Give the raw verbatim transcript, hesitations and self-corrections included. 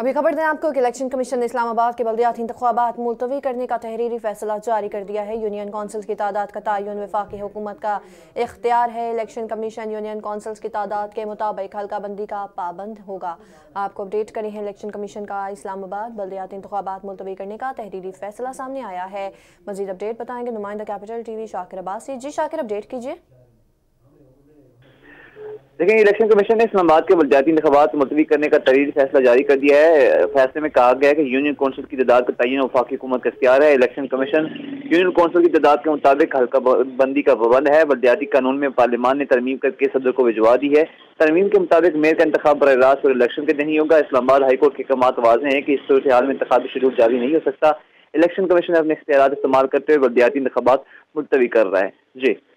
अभी खबर दें आपको कि इलेक्शन कमीशन ने इस्लामाबाद के बल्दियाती इंतखाबात मुलतवी करने का तहरीरी फैसला जारी कर दिया है। यूनियन कौंसिल्स की तादाद का तयन वफाकी हुकूमत का इख्तियार है। इलेक्शन कमीशन यूनियन कौंसिल्स की तादाद के मुताबिक हल्का बंदी का पाबंद होगा। आपको अपडेट करें हैं, इलेक्शन कमीशन का इस्लामाबाद बल्दियाती इंतखाबात मुलतवी करने का तहरीरी फैसला सामने आया है। मजीद अपडेट बताएंगे नुमाइंदा कैपिटल टीवी शाकिर अब्बास से। जी शाकिर, अपडेट कीजिए। देखिए, इलेक्शन कमीशन ने इस्लामाबाद के बल्दियाती इंतखाबात मुलतवी करने का तहरीरी फैसला जारी कर दिया है। फैसले में कहा गया है कि यूनियन कौंसिल की तादाद का तयन वफाकी हुकूमत का इख्तियार है। इलेक्शन कमीशन यूनियन कौंसिल की तादाद के मुताबिक हल्का बंदी का पाबंद है। बल्दियाती कानून में पार्लियामान ने तरमीम करके सदर को भिजवा दी है। तरमीम के मुताबिक मेयर का इंतखाब बराह रास्त और इलेक्शन के दिन ही होगा। इस्लामाबाद हाईकोर्ट के अहकाम वाज़ेह हैं कि इस सूरत हाल में इंतखाबी शेड्यूल जारी नहीं हो सकता। इलेक्शन कमीशन अपने इख्तियारात इस्तेमाल करते हुए बल्दियाती इंतखाबात मुलतवी कर रहा है। जी।